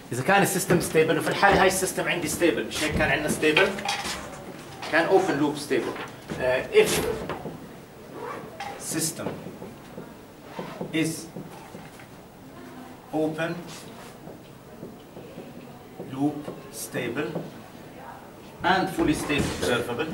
اذا كان السيستم ستيبل، وفي الحاله هاي السيستم عندي ستيبل، مش هيك كان عندنا ستيبل؟ كان اوبن لوب ستيبل. if system is open loop stable and fully state observable,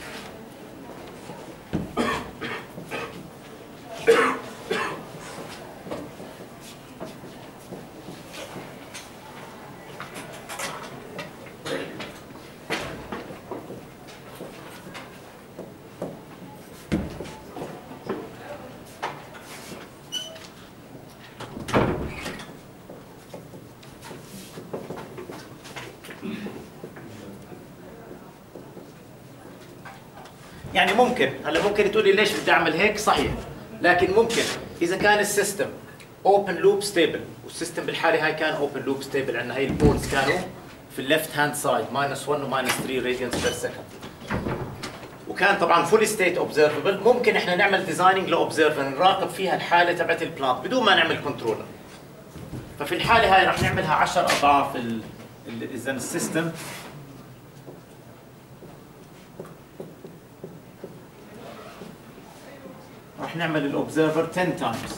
يعني ممكن هلا ممكن تقولي ليش بدي اعمل هيك؟ صحيح، لكن ممكن اذا كان السيستم اوبن لوب ستيبل، والسيستم بالحاله هاي كان اوبن لوب ستيبل، عندنا هي البولز كانوا في الليفت هاند سايد -1 و -3 راديانز بير سكند، وكان طبعا فولي ستيت اوبزرفبل. ممكن احنا نعمل ديزايننج لاوبزرفر نراقب فيها الحاله تبعت البلانت بدون ما نعمل كنترولر. ففي الحاله هاي راح نعملها 10 اضعاف اذا السيستم راح نعمل الاوبزرفر 10 تايمز.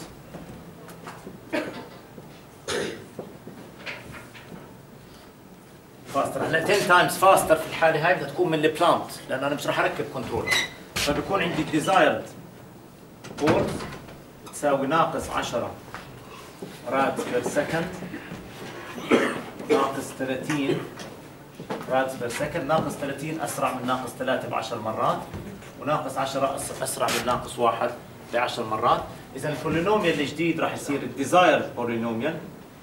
فاستر. هلا 10 تايمز فاستر في الحاله هاي بدها تكون من البلانت، لانه انا مش راح اركب كنترولر. فبكون عندي الديزايرد فورس بتساوي ناقص 10 رادز بير سكند ناقص 30 رادز بير سكند. ناقص 30 اسرع من ناقص 3 ب 10 مرات، وناقص 10 اسرع من ناقص 1 ب 10 مرات. اذا البولينوميال الجديد راح يصير الديزايرد بولينوميال،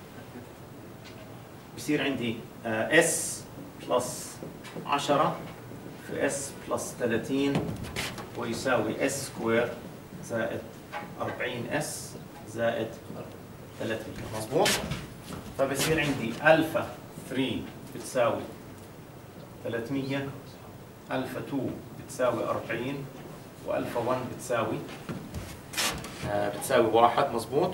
بصير عندي اس بلس 10 في اس بلس 30 ويساوي اس سكوير زائد 40 اس زائد 300. مظبوط؟ فبصير عندي الفا 3 بتساوي 300، الفا 2 بتساوي 40، والفا 1 بتساوي 1. مظبوط؟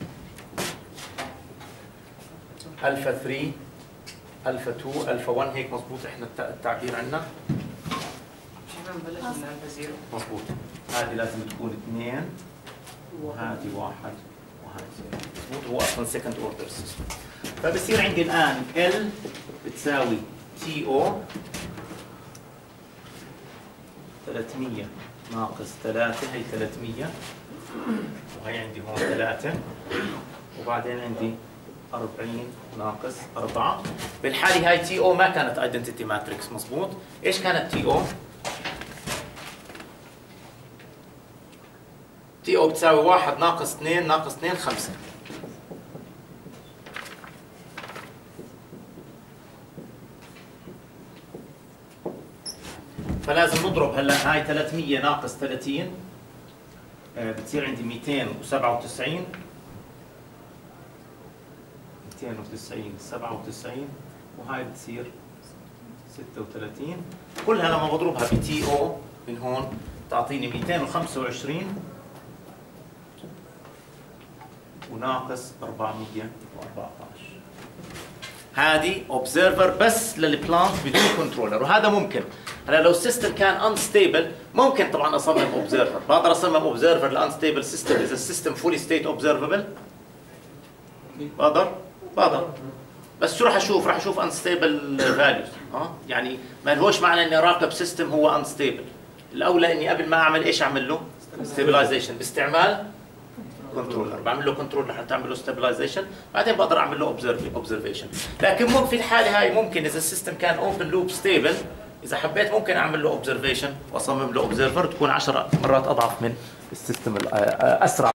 الفا 3 الفا 2 الفا 1 هيك مظبوط. احنا التعبير عندنا مش احنا نبلش من الفا 0. مظبوط. هذه لازم تكون 2 وهذه 1 وهذه 0. مظبوط. هو اصلا سكند اوردر سيستم. فبصير عندي الان ال بتساوي تي او 300 ناقص 3، هي 300 وهي عندي هون 3، وبعدين عندي 40 ناقص 4. بالحالة هاي تي او ما كانت ايدنتيتي ماتريكس. مظبوط. ايش كانت تي او؟ تي او بتساوي 1 ناقص 2 ناقص 2 5. فلازم نضرب هلا هاي 300 ناقص 30 بتصير عندي 297 97 وهاي بتصير 36. كلها لما بضربها بتي او من هون تعطيني 225 وناقص 414. هذه اوبزرفر بس للبلانت بدون كنترولر، وهذا ممكن. هلا لو السيستم كان انستيبل ممكن طبعا اصمم اوبزرفر. بقدر اصمم اوبزرفر لانستيبل سيستم اذا السيستم فولي ستيت اوبزرفبل. بقدر بس شو راح اشوف؟ راح اشوف انستيبل فاليوز. يعني ما لهوش معنى اني اراقب سيستم هو انستيبل. الاولى اني قبل ما اعمل ايش اعمل له؟ ستابلايزيشن باستعمال كنترولر. بعمل له كنترولر حتى اعمل له ستابلايزيشن، بعدين بقدر اعمل له اوبزرفيشن. لكن ممكن في الحاله هاي ممكن اذا السيستم كان اوبن لوب ستيبل، اذا حبيت ممكن اعمل له اوبزرفيشن واصمم له اوبزرفر تكون 10 مرات اضعف من السيستم اسرع.